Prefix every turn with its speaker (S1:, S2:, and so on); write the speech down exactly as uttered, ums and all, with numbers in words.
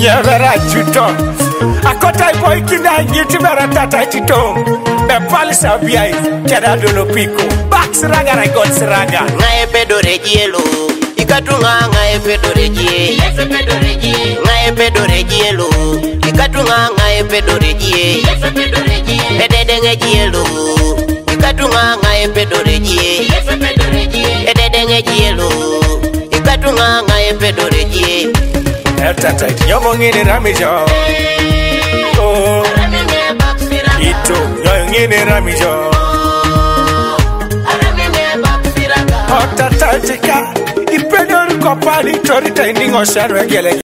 S1: nyevera chuto akota boy kina ngiti bera tata chito be palisa biai keda dono piko bax raga ra god sraga
S2: ngae pedo regielo ikatunga ngae pedo regie yeso pedo regie ngae pedo regielo ikatunga ngae pedo regie yeso pedo regie edede ngegielo ikatunga ngae pedo regie yeso pedo regie edede ngegielo ikatunga ngae pedo regie
S1: tata yomo ngini ramijo oh ito yo ngini ramijo oh tata jika ipedor kopali tori tending osharwe gele